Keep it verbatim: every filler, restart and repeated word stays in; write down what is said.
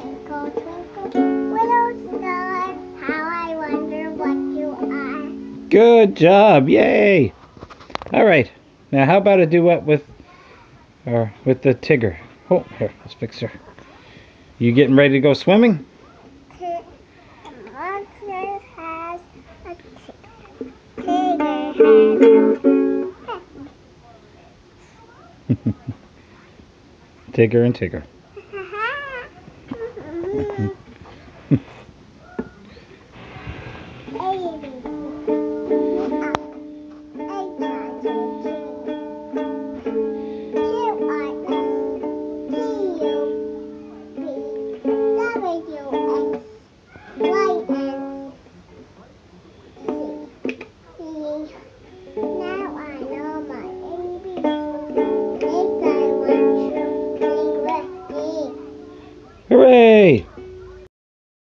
Twinkle, twinkle, little star, how I wonder what you are. Good job. Yay. All right. Now how about a duet with or with the Tigger? Oh, here, let's fix her. You getting ready to go swimming? The monster has a Tigger has Tigger and Tigger. a